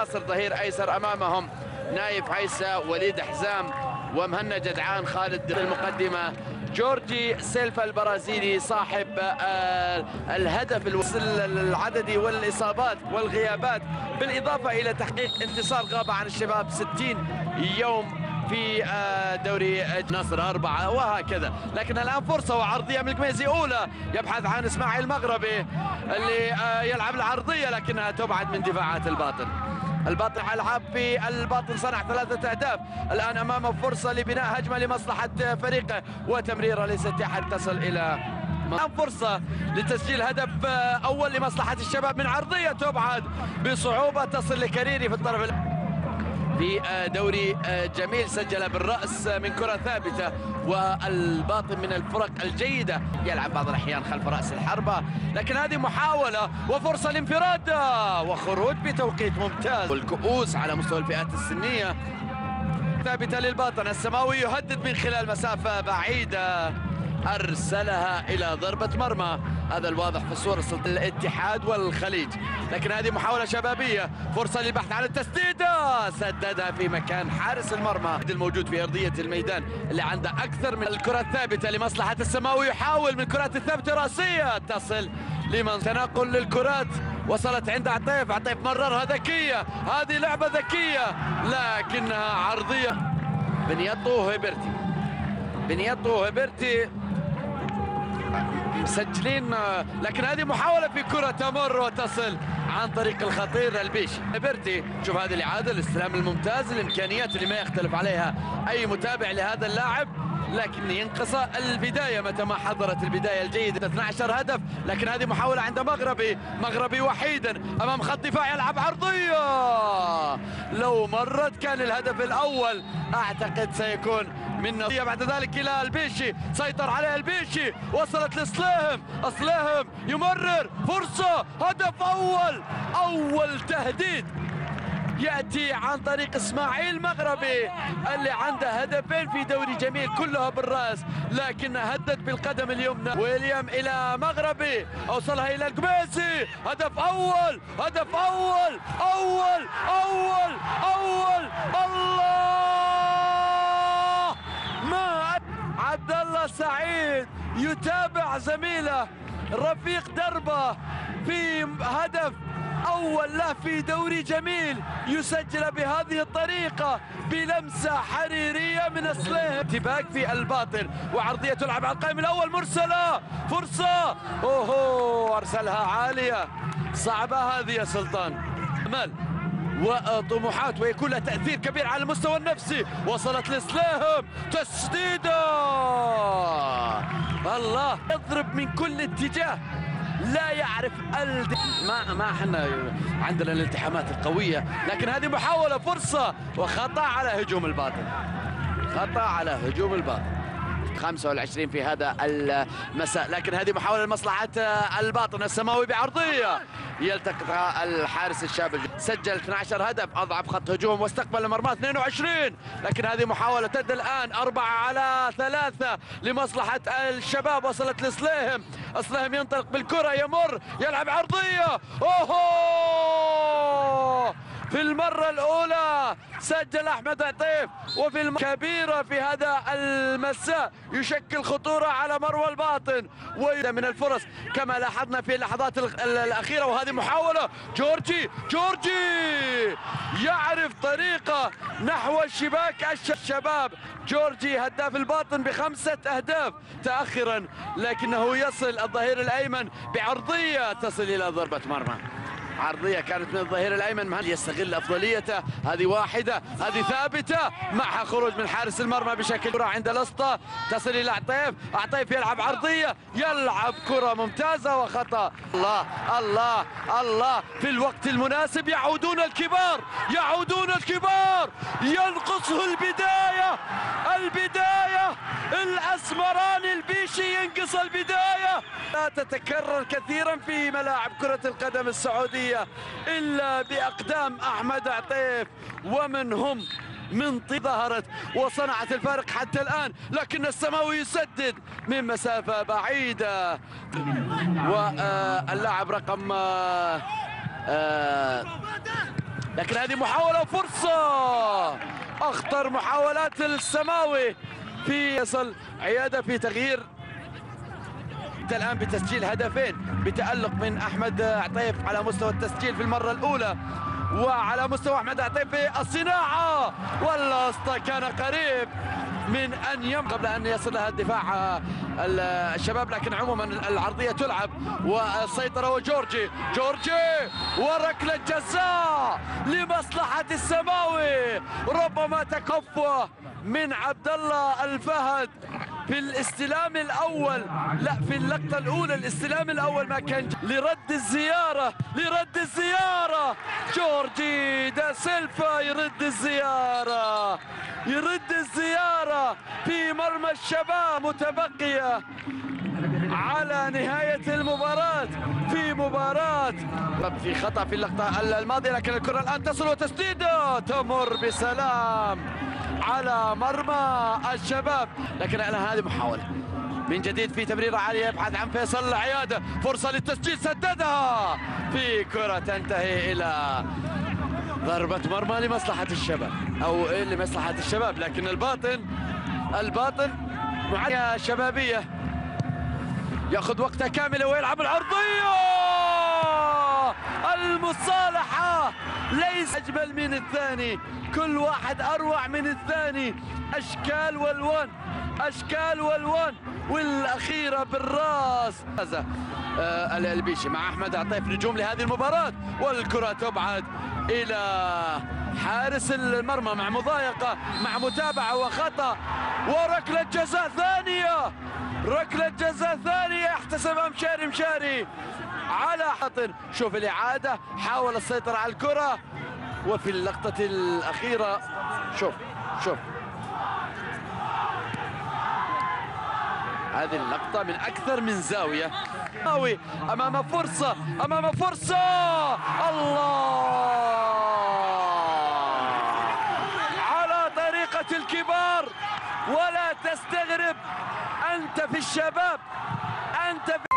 ناصر ظهير ايسر، امامهم نايف عيسى، وليد حزام، ومهنا جدعان خالد. المقدمه جورجي سيلفا البرازيلي صاحب الهدف العددي والاصابات والغيابات، بالاضافه الى تحقيق انتصار غاب عن الشباب 60 يوم في دوري نصر 4 وهكذا. لكن الان فرصه وعرضيه من القميزي اولى، يبحث عن اسماعيل المغربي اللي يلعب العرضيه لكنها تبعد من دفاعات الباطن. الباطن العاب في الباطن صنع 3 أهداف، الان امامه فرصه لبناء هجمه لمصلحه فريقه وتمريره ليست احد تصل الى فرصه لتسجيل هدف اول لمصلحه الشباب من عرضيه تبعد بصعوبه تصل لكريري في الطرف في دوري جميل، سجل بالرأس من كرة ثابتة، والباطن من الفرق الجيدة يلعب بعض الأحيان خلف رأس الحربة، لكن هذه محاولة وفرصة لانفراد وخروج بتوقيت ممتاز. والكؤوس على مستوى الفئات السنية ثابتة للباطن، السماوي يهدد من خلال مسافة بعيدة أرسلها إلى ضربة مرمى. هذا الواضح في الصورة الاتحاد والخليج، لكن هذه محاولة شبابية، فرصة للبحث عن التسديدة، سددها في مكان حارس المرمى الموجود في أرضية الميدان اللي عنده أكثر من الكرة الثابتة لمصلحة السماوي. يحاول من كرات الثابتة راسية تصل لمن تنقل للكرات، وصلت عند عطيف، عطيف مررها ذكية، هذه لعبة ذكية لكنها عرضية. بنياتو هيبرتي مسجلين، لكن هذه محاولة في كرة تمر وتصل عن طريق الخطير البيشي. هيبرتي شوف هذه الإعادة، الاستلام الممتاز، الإمكانيات اللي ما يختلف عليها أي متابع لهذا اللاعب، لكن ينقص البداية متى ما حضرت البداية الجيدة. 12 هدف، لكن هذه محاولة عند مغربي وحيدا أمام خط دفاع يلعب عرضية، لو مرت كان الهدف الأول أعتقد سيكون من بعد ذلك إلى البيشي، سيطر عليها البيشي، وصلت لسليهم يمرر، فرصة هدف أول تهديد يأتي عن طريق اسماعيل مغربي اللي عنده هدفين في دوري جميل كلها بالرأس، لكن هدد بالقدم اليمنى. ويليام إلى مغربي، أوصلها إلى القبيسي، هدف أول الله! ما عبد الله سعيد يتابع زميله رفيق دربه في هدف أول له في دوري جميل، يسجل بهذه الطريقة بلمسة حريرية من سليم. ارتباك في الباطن وعرضية تلعب على القائم الأول، مرسلة، فرصة، أرسلها عالية، صعبة هذه يا سلطان. أمل وطموحات ويكون لها تأثير كبير على المستوى النفسي، وصلت لسليم، تسديدة، الله، يضرب من كل اتجاه، لا يعرف ما احنا عندنا الالتحامات القوية، لكن هذه محاولة، فرصة وخطأ على هجوم الباطن، 25 في هذا المساء، لكن هذه محاولة لمصلحة الباطن. السماوي بعرضية يلتقطها الحارس الشاب، سجل 12 هدف، أضعف خط هجوم واستقبل مرمى 22، لكن هذه محاولة تد الآن 4-3 لمصلحة الشباب. وصلت لسليم، ينطلق بالكرة، يمر، يلعب عرضية، في المرة الأولى سجل أحمد عطيف، وفي كبيرة في هذا المساء يشكل خطورة على مروى الباطن من الفرص كما لاحظنا في اللحظات الأخيرة. وهذه محاولة، جورجي يعرف طريقة نحو الشباك. الشباب جورجي هداف الباطن ب5 أهداف تأخرا، لكنه يصل الظهير الأيمن بعرضية تصل إلى ضربة مرمى. عرضية كانت من الظهير الأيمن، يستغل أفضليته، هذه واحدة، هذه ثابتة، معها خروج من حارس المرمى بشكل كرة عند الأسطى، تصل إلى عطيف يلعب عرضية، يلعب كرة ممتازة وخطأ. الله في الوقت المناسب يعودون الكبار، ينقصه البداية، الأسمراني البيشي ينقص البداية. لا تتكرر كثيرا في ملاعب كرة القدم السعودية إلا بأقدام أحمد عطيف، ومن هم من ظهرت وصنعت الفارق حتى الآن، لكن السماوي يسدد من مسافة بعيدة. واللاعب رقم لكن هذه محاولة وفرصة، أخطر محاولات السماوي في يصل عيادة في تغيير الآن بتسجيل هدفين بتألق من أحمد عطيف على مستوى التسجيل في المرة الأولى، وعلى مستوى أحمد عطيف في الصناعة، واللاسطة كان قريب من أن قبل أن يصل لها الدفاع الشباب، لكن عموما العرضية تلعب والسيطرة وجورجي وركلة جزاء لمصلحة السماوي، ربما تكفى من عبد الله الفهد في الاستلام الأول، لا في اللقطة الأولى الاستلام الأول ما كان لرد الزيارة جورجي دا سيلفا يرد الزيارة في مرمى الشباب، متبقية على نهاية المباراة في خطأ في اللقطة الماضية، لكن الكرة الآن تصل وتسديدة تمر بسلام على مرمى الشباب، لكن الآن هذه محاولة من جديد في تمريرة عالية يبحث عن فيصل عيادة، فرصة للتسجيل سددها في كرة تنتهي إلى ضربة مرمى لمصلحة الشباب أو لمصلحة الشباب، لكن الباطن معانية شبابية ياخذ وقته كاملة ويلعب العرضية، المصالحة ليس أجمل من الثاني، كل واحد أروع من الثاني، أشكال والوان والأخيرة بالراس. البيشي مع أحمد عطيف نجوم لهذه المباراة، والكرة تبعد إلى حارس المرمى مع مضايقة مع متابعة وخطأ، وركلة جزاء ثانية يحتسبها مشاري على حاطر. شوف الإعادة، حاول السيطرة على الكرة، وفي اللقطة الأخيرة شوف هذه اللقطة من أكثر من زاوية، أمام فرصة الله على طريقة الكبار، ولا تستغرب أنت في الشباب، أنت في